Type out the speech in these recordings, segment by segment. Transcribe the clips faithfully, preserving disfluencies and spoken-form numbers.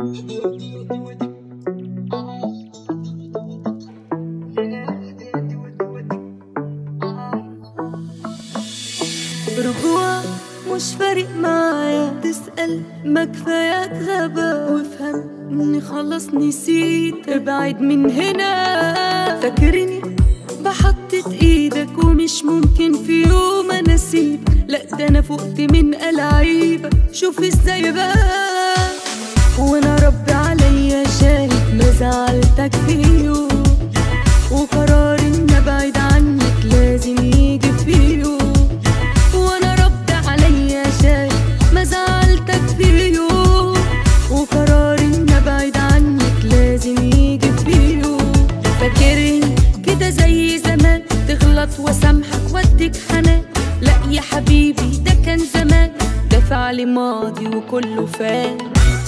رجوع مش فارق معايا، تسأل ما كفاياك غبا، وافهم اني خلاص نسيت، ابعد من هنا. فاكرني بحطت ايدك ومش ممكن في يوم انا اسيبك، لا ده انا فقت من ألاعيبك. شوف ازاي بقى، وانا ربي عليا شاهد ما زعلتك في يوم، وقرار ان ابعد عنك لازم يجي في يوم. وانا ربي عليا شاهد ما زعلتك في يوم، وقرار ان ابعد عنك لازم يجي في يوم. فاكرني كده زي زمان، تغلط واسامحك واديك حنان، لا يا حبيبي ده كان زمان، ده فعل ماضي وكله فات.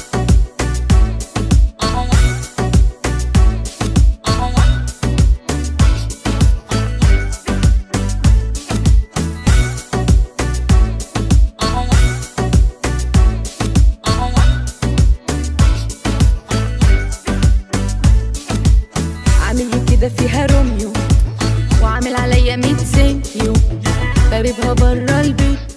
عامل كده فيها روميو، وعامل عليا ميت سنتيو، باربها برا البيت